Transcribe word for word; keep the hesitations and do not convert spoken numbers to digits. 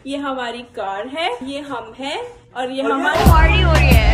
ये हमारी कार है, ये हम हैं और ये हमारी पार्टी हो रही है।